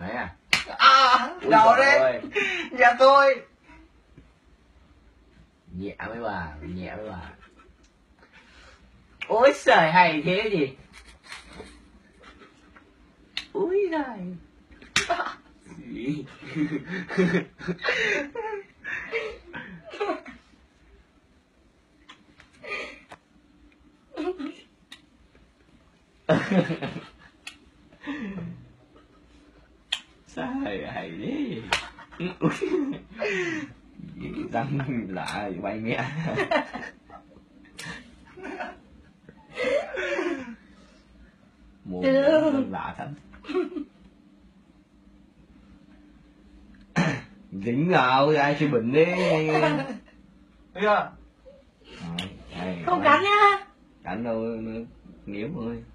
Đấy à? Đầu đấy. Nhà tôi. Nhẹ với bà, nhẹ với bà. Ôi trời, hay thế gì? Úi giời. Sao hay thế? Răng lạ bay mẹ. Mồm răng lạ thật. Dính nào ai chơi bình đi. Thấy chưa? Không Không cắn nhá. cắn đâu, nghiếu thôi.